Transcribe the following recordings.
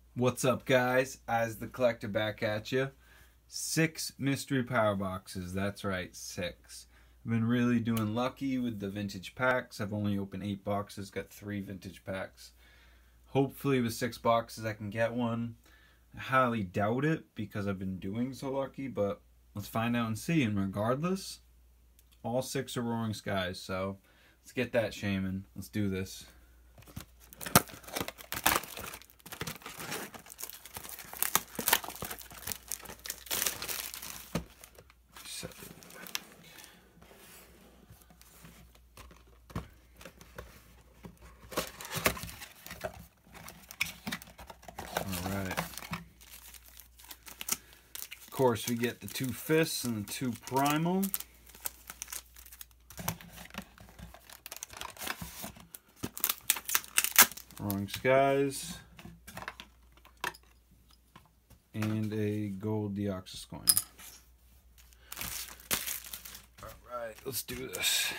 What's up, guys? As the collector back at you. 6 mystery power boxes. That's right, 6. I've been really doing lucky with the vintage packs. I've only opened 8 boxes, got 3 vintage packs. Hopefully with 6 boxes I can get one. I highly doubt it because I've been doing so lucky, but let's find out and see. And regardless, all 6 are Roaring Skies, so let's get that shaman. Let's do this. Alright. Of course, we get the 2 fists and the 2 primal. Roaring Skies. And a gold Deoxys coin. Alright, let's do this.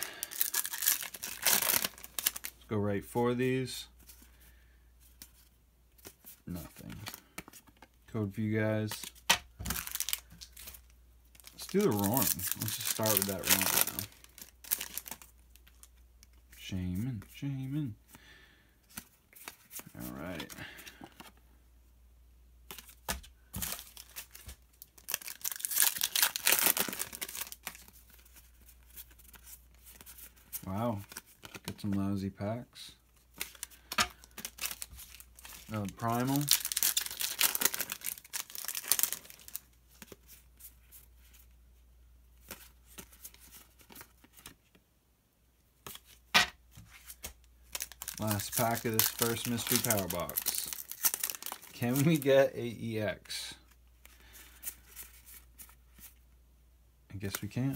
Let's go right for these. Nothing. Code for you guys. Let's do the roaring. Let's just start with that roaring now. Shaman, shaman. Alright. Wow. Get some lousy packs. Another primal. Last pack of this first mystery power box. Can we get a EX? I guess we can't.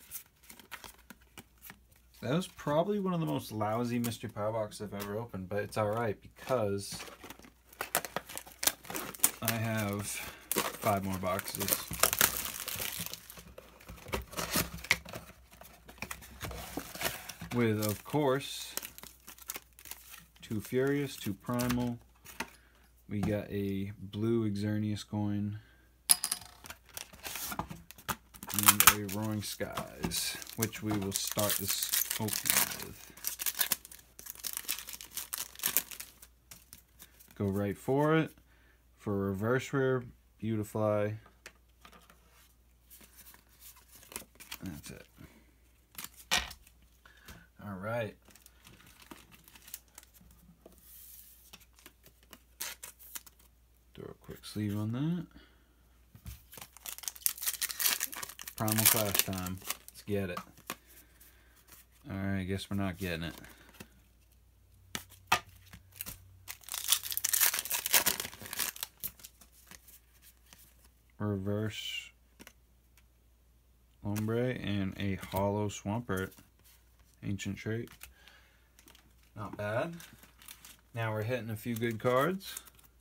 That was probably one of the most lousy mystery power boxes I've ever opened, but it's alright because I have 5 more boxes. With, of course, 2 Furious, 2 Primal. We got a blue Xerneas coin. And a Roaring Skies, which we will start this opening with. Go right for it. For reverse rare, Beautifly. That's it. Alright. Throw a quick sleeve on that. Primal Clash time. Let's get it. Alright, I guess we're not getting it. Reverse Ombre and a hollow Swampert. Ancient trait. Not bad. Now we're hitting a few good cards.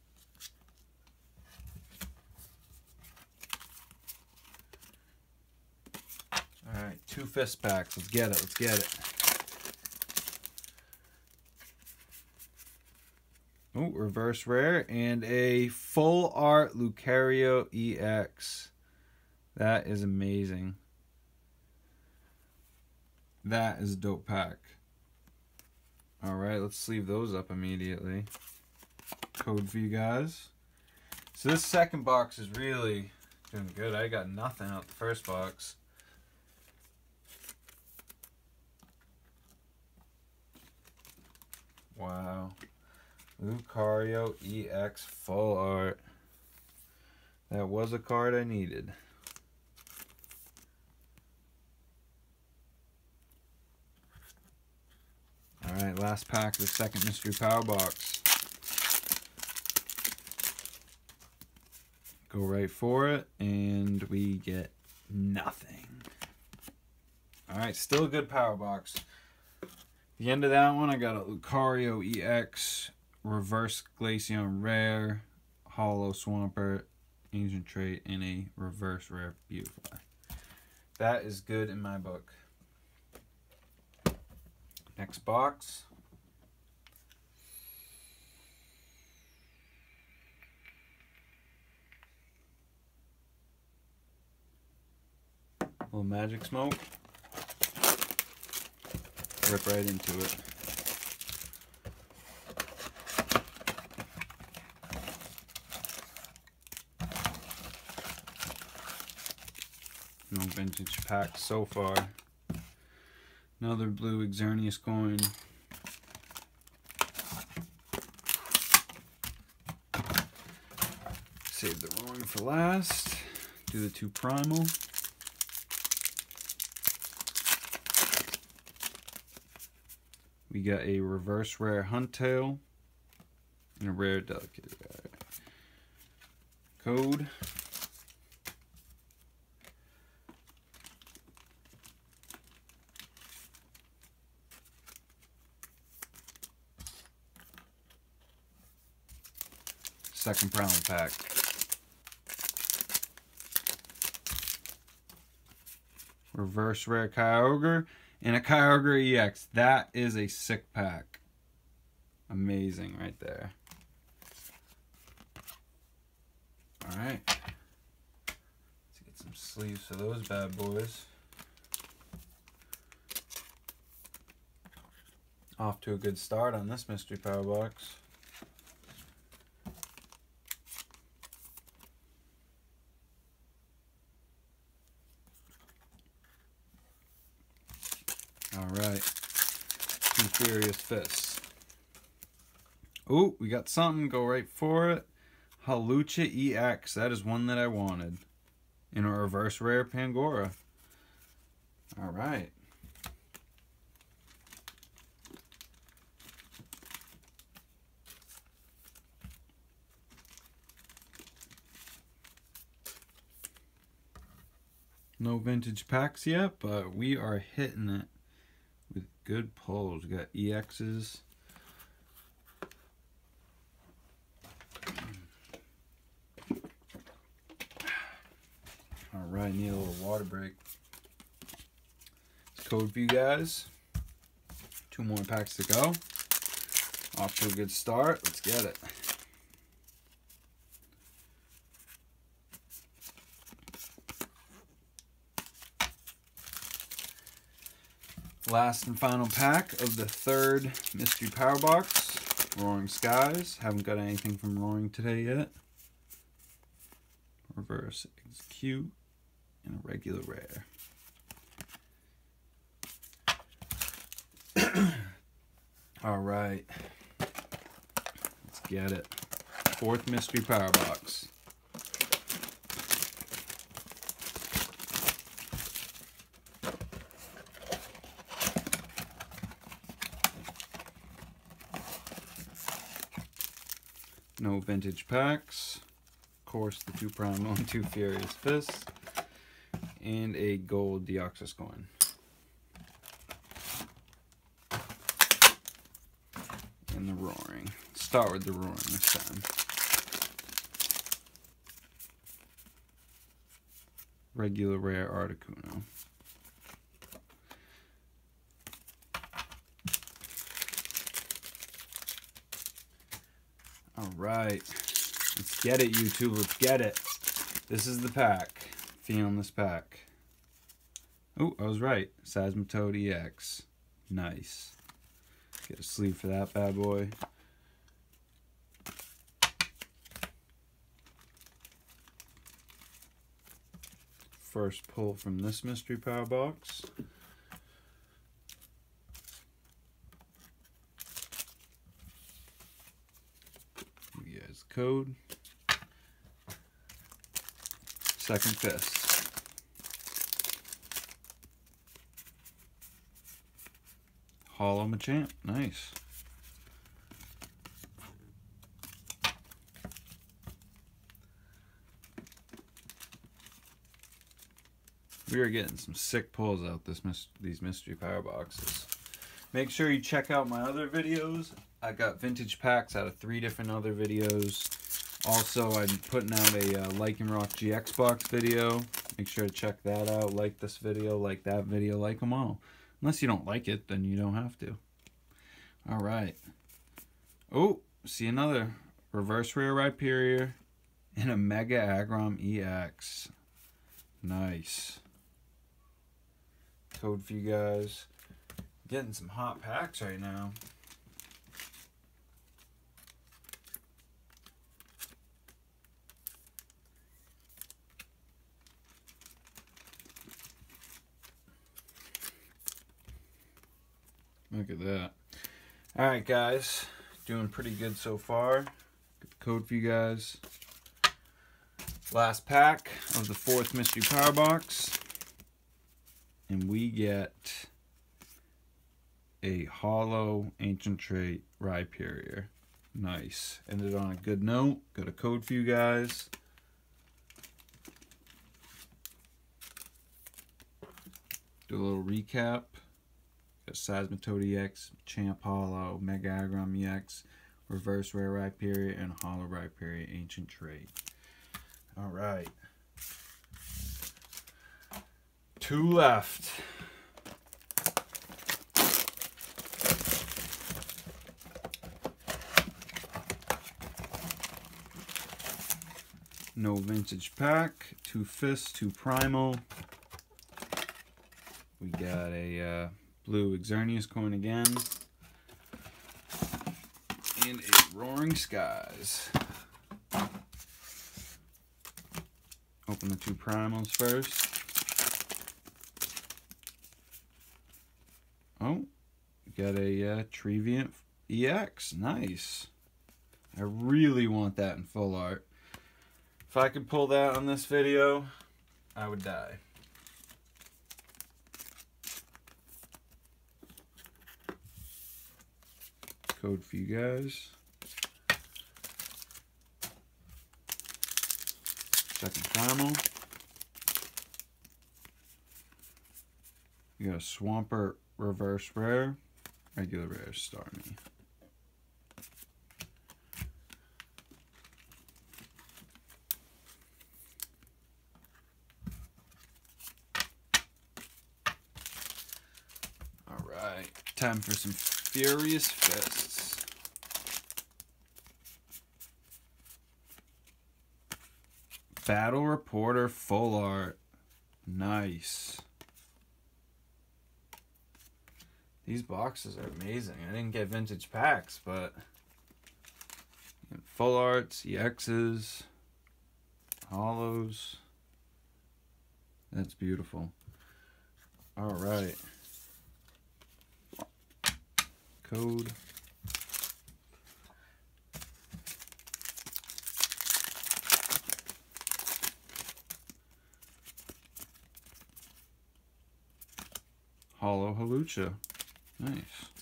Alright, 2 fist packs. Let's get it. Let's get it. Oh, reverse rare and a full art Lucario EX. That is amazing. That is a dope pack. Alright, let's sleeve those up immediately. Code for you guys. So this second box is really doing good. I got nothing out the first box. Wow. Lucario EX full art. That was a card I needed. Alright, last pack of the second mystery power box. Go right for it, and we get nothing. Alright, still a good power box. The end of that one, I got a Lucario EX, Reverse Glaceon Rare, Hollow Swampert, Ancient Trait, and a Reverse Rare Beautifly. That is good in my book. Next box. little magic smoke. Rip right into it. No vintage packs so far. Another blue Xerneas coin. Save the roaring for last. Do the 2 primal. We got a reverse rare Huntail and a rare delicate. Code. Second primal pack. Reverse rare Kyogre and a Kyogre EX. That is a sick pack. Amazing right there. Alright. Let's get some sleeves for those bad boys. Off to a good start on this mystery power box. Alright, 2 Furious Fists. Oh, we got something, go right for it. Halucha EX, that is one that I wanted. In a reverse rare Pangora. Alright. No vintage packs yet, but we are hitting it with good pulls. We got EXs. Alright, need a little water break. It's code for you guys. 2 more packs to go. Off to a good start. Let's get it. Last and final pack of the 3rd mystery power box. Roaring Skies. Haven't got anything from Roaring today yet. Reverse Execute and a regular rare. Alright. Let's get it. 4th mystery power box. No vintage packs. Of course, the 2 primal and 2 Furious Fists. And a gold Deoxys coin. And the Roaring. Let's start with the Roaring this time. Regular rare Articuno. Alright, let's get it, YouTube, let's get it. This is the pack. Feeling this pack. Oh, I was right. Seismitoad EX. Nice. Get a sleeve for that bad boy. First pull from this mystery power box. Code. Second Fist. Hollow Machamp. Nice. We are getting some sick pulls out these mystery power boxes. Make sure you check out my other videos. I got vintage packs out of 3 different other videos. Also, I'm putting out a Lycanroc GX box video. Make sure to check that out. Like this video, like that video, like them all. Unless you don't like it, then you don't have to. Alright. Oh, see another reverse rare Rhyperior and a Mega Aggron EX. Nice. code for you guys. Getting some hot packs right now. Look at that. Alright guys, doing pretty good so far. Good code for you guys. Last pack of the 4th mystery power box. And we get a hollow ancient trait Rhyperior. Nice. Ended on a good note. Got a code for you guys. Do a little recap. Got Seismitoad EX, Champ Hollow, Mega Aggron EX, Reverse Rare Rhyperior, and Hollow Rhyperior Ancient Trait. Alright. 2 left. No vintage pack. 2 fists, 2 primal. We got a blue Xerneas coin again. And a Roaring Skies. Open the 2 primals first. Oh, we got a Trevenant EX. Nice. I really want that in full art. If I could pull that on this video, I would die. Code for you guys. Second primal. You got a Swampert Reverse Rare, Regular Rare Starmie. Alright, time for some Furious Fists. Battle Reporter full art. Nice. These boxes are amazing. I didn't get vintage packs, but full arts, EXs, hollows. That's beautiful. All right. Code. Hollow Halucha. Nice.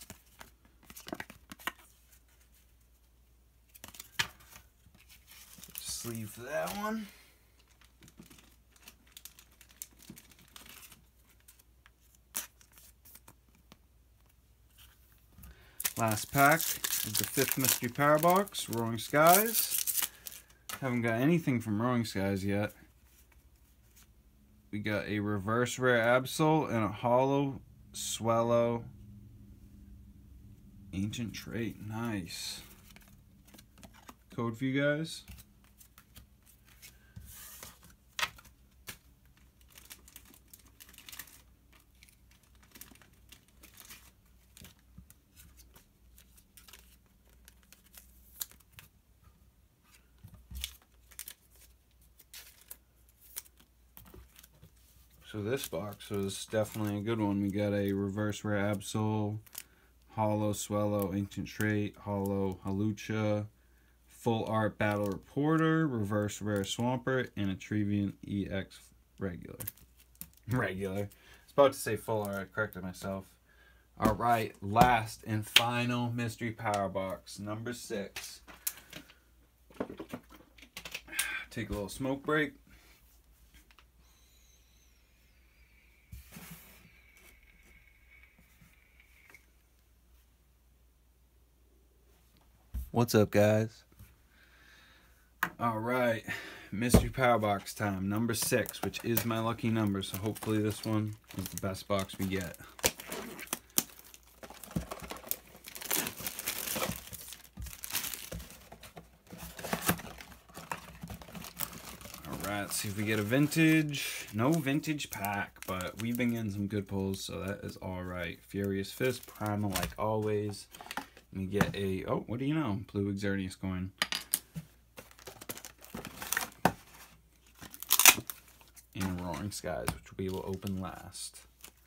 Sleeve for that one. Last pack is the 5th mystery power box, Roaring Skies. Haven't got anything from Roaring Skies yet. We got a reverse rare Absol and a hollow Swellow Ancient Trait. Nice. Code for you guys. So this box was definitely a good one. We got a reverse rare Absol, hollow Swellow Ancient Trait, hollow Halucha, full art Battle Reporter, reverse rare Swampert, and a Trevenant EX regular. I was about to say full art, I corrected myself. Alright, last and final mystery power box, number 6. Take a little smoke break. What's up, guys? Alright, mystery power box time, number 6, which is my lucky number, so hopefully this one is the best box we get. Alright, let's see if we get a vintage. No vintage pack, but we've been getting some good pulls, so that is alright. Furious Fist, Primal like always. We get a, oh, what do you know? Blue Xerneas coin. And Roaring Skies, which we will open last.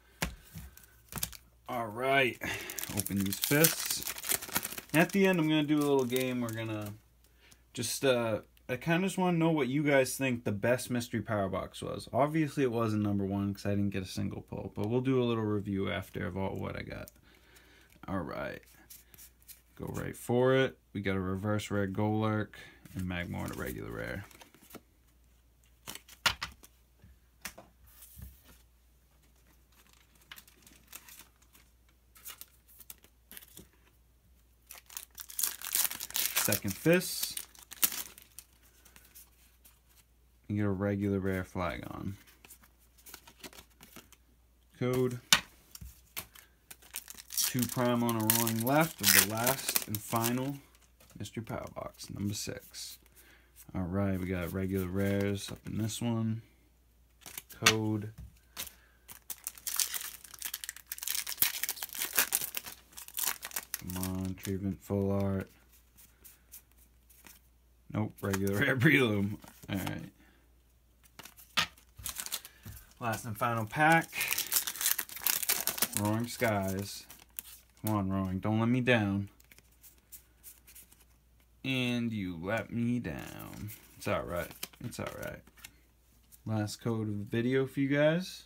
Alright, open these fists. At the end, I'm going to do a little game. We're going to just, I kind of just want to know what you guys think the best mystery power box was. Obviously, it wasn't number one because I didn't get a single pull, but we'll do a little review after of all what I got. Alright, go right for it. We got a reverse rare Golurk and Magmar, a regular rare. Second Fist. You get a regular rare Flygon. Code. 2 Primal and a Roaring left of the last and final mystery power box, number 6. Alright, we got regular rares up in this one. Code. Come on, treatment full art. Nope, regular rare Breloom. Alright. Last and final pack. Roaring Skies. Come on, Roaring, don't let me down. And you let me down. It's alright. It's alright. Last code of the video for you guys.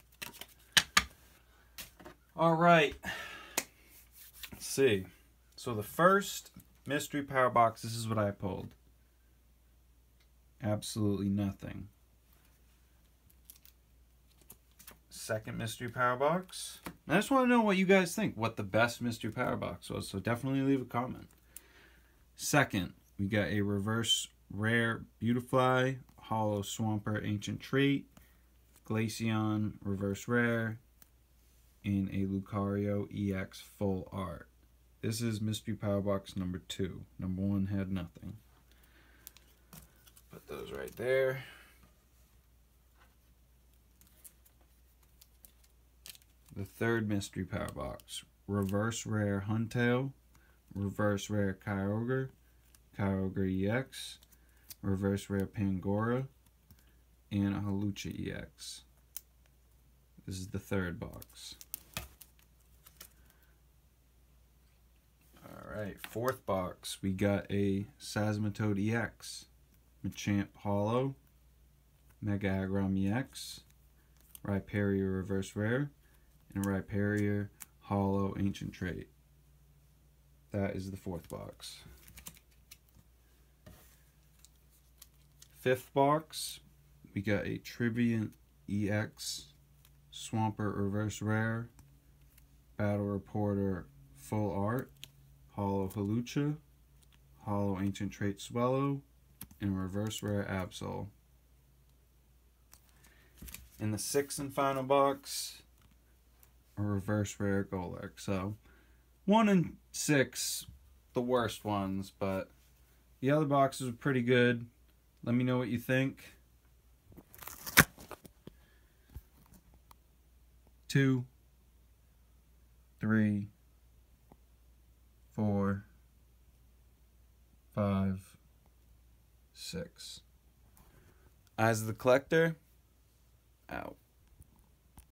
Alright. Let's see. So the first mystery power box, this is what I pulled. Absolutely nothing. Second mystery power box. I just want to know what you guys think. What the best mystery power box was. So definitely leave a comment. Second, we got a reverse rare Beautifly, Hollow Swampert Ancient Trait, Glaceon reverse rare, and a Lucario EX full art. This is mystery power box number 2. Number 1 had nothing. Put those right there. The third mystery power box. Reverse rare Huntail, reverse rare Kyogre, Kyogre EX, reverse rare Pangoro, and a Hawlucha EX. This is the third box. Alright, fourth box. We got a Seismitoad EX. Machamp Hollow, Mega Aggron EX, Rhyperior Reverse Rare, and Rhyperior Hollow Ancient Trait. That is the fourth box. Fifth box, we got a Triviant EX, Swampert Reverse Rare, Battle Reporter Full Art, Hollow Hawlucha, Hollow Ancient Trait Swellow, and reverse rare Absol. In the sixth and final box, a reverse rare Golurk. So 1 and 6, the worst ones, but the other boxes are pretty good. Let me know what you think. 2, 3, 4, 5, 6. As the collector, out.